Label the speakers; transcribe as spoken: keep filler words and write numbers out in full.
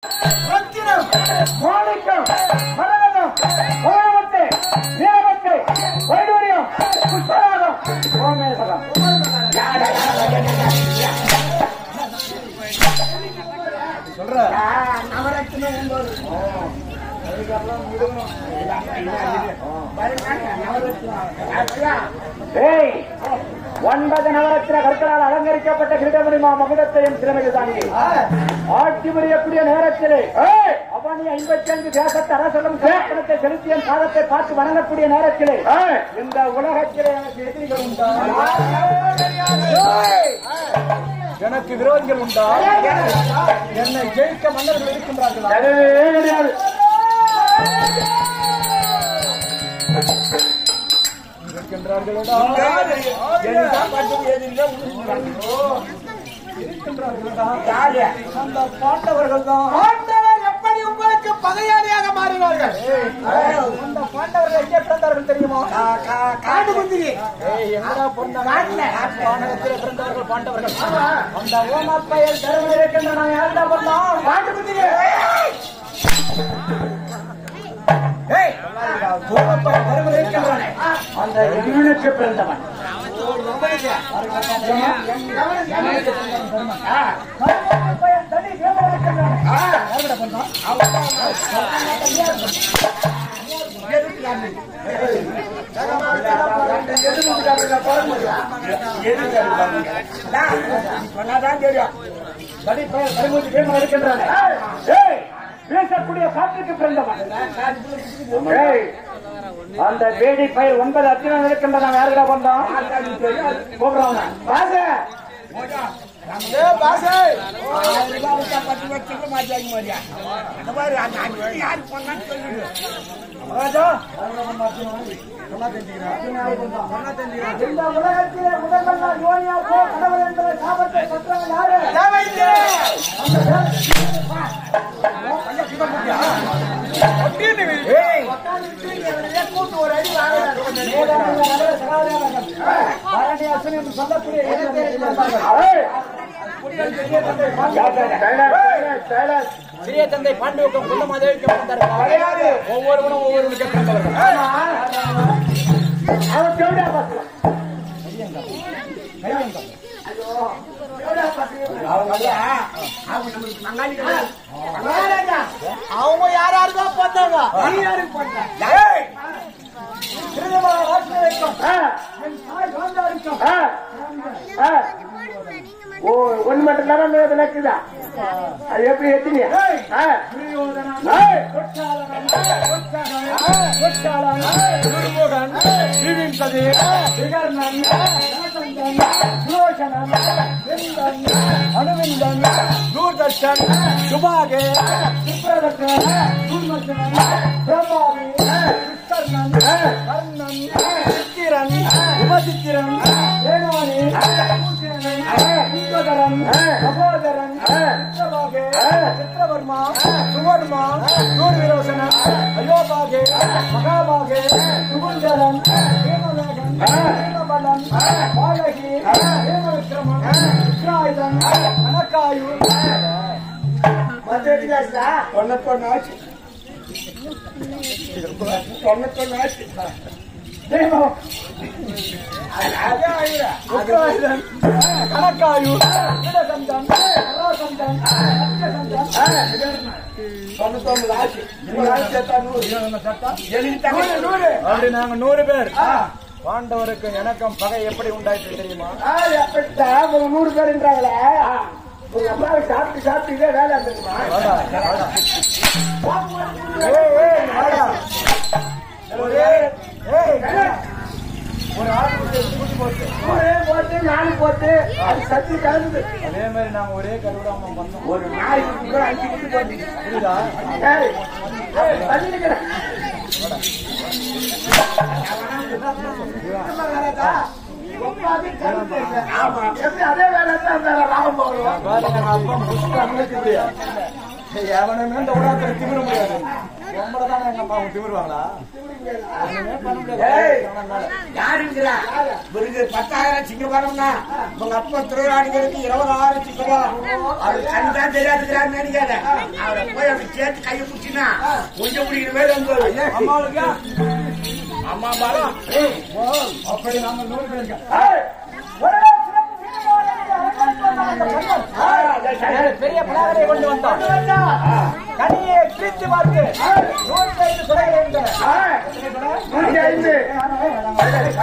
Speaker 1: ரத்தினம் மாணிக்கம் மரகதம் கோலமத்தை நீலமத்தை வைடூரியம் புஷ்பராகம் கோமேசகம் சொல்ற நவரத்தினம் ஒன்பது நவரத்தின கற்களால் அலங்கரிக்கப்பட்ட கிரீடமணிமா மகுடத்தையும் சிறமையில் தாங்கி ஆட்சி புரியக்கூடிய நேரத்திலே அவனி ஐம்பத்தி ஐந்து தேசத்து அரசரும் சேப்பனத்தை செலுத்திய சாதத்தை பார்த்து வணங்கக்கூடிய நேரத்திலே இந்த உலகத்திலே எனக்கு எதிரிகள் உண்டா எனக்கு விரோதிகள் உண்டா என்னை ஜெயிக்க மன்னர்கள் இருக்கின்றார்களா கிடையாது எப்படி உங்களுக்கு பகையாளியாக மாறினார்கள் அந்த பாண்டவர்கள் எங்கே பிறந்தார்கள் தெரியுமா காட்டு குந்திரி பிறந்தவர்கள் பாண்டவர்கள் அந்த ஓமப்பயல் தரும இருக்கின்றன காட்டு குந்திரி அந்த எண்ணனுக்கு பிறந்தவன் பேசக்கூடிய காற்றுக்கு பிறந்தவன் அந்த வேடி பயிர் ஒன்பது அத்தினம் இருக்கின்றன யாருக்கா வந்தோம் போகிறோம் இந்த உலகத்திலே முதல் யோனியா போ கடவுள் என்ற சாபத்தை பெற்றவன் யாரு கூட்டு ஒரு அடி சொல்லக்கூடிய சிறிய தந்தை பாண்டவுக்கும் குள்ளமாதேவிக்கும் ஒவ்வொருவரும் ஒவ்வொருவருக்கு அவங்க யாராருக்கோ பார்த்தாங்க ஒன்னு மட்டும் தான் விளக்குதா அது எப்படி எத்தினியா அனுவிந்தன் தூர்தர்ஷன் சுபாகே பிரபாவி கர்ணன் கர்ணன் சித்திரன் உபசித்திரன் வேணானி சுந்தரன் சகோதரன் சித்திரபாகே சித்திரவர்மா சுவர்மா சூர்விரோசனன் அயோபாகே மகாபாகே சுகுந்தரன் ஹேமவேகன் ஹேமபலன் பாலகி ஹேமவிக்ரமன் விக்ராயுதன் கனக்காயு தொண்ணூத்தொன்னாச்சு தொண்ணூத்தொன்னாச்சு கணக்காயு அப்படி நாங்க நூறு பேர் பாண்டவருக்கு எனக்கும் பகை எப்படி உண்டாயிட்டு தெரியுமா நூறு பேர் என்றாங்களே சாப்பிட்டு சாப்பிட்டு இதே வேலை ஒரு ஆள் போட்டு நாலு போட்டு அது சத்தி கலந்து அதே மாதிரி நாங்க ஒரே கருவிடாம பண்ணோம் ஒரு நாளைக்கு கூட அஞ்சு குட்டி போட்டு புரியுதா அதே வேலை லாபம் போகணும்
Speaker 2: எவனுமே இந்த உலகத்துல திமிர முடியாது. ரொம்பதான் எங்க அம்மா அவங்க திமிருவாங்களா?
Speaker 3: யாருங்கிறா இவருக்கு பத்தாயிரம் சிங்க வரணும்னா உங்க அப்பா திருவிழாடிகளுக்கு இருபதாயிரம் சிங்கமா அது கண்தான் தெரியாதுக்கிறான்னு நினைக்காத. அவரை போய் அப்படி சேர்த்து கையை பிடிச்சினா கொஞ்சம் பிடிக்கிற பேர் வந்து
Speaker 2: அம்மாவுக்கு
Speaker 3: அம்மா பாலம்
Speaker 2: அப்படி நாம நூறு பேருங்க.
Speaker 1: பெரிய பலாகரை கொண்டு வந்தோம். கனியை பிரித்து பார்த்து நூற்றி ஐந்து சுடைகள்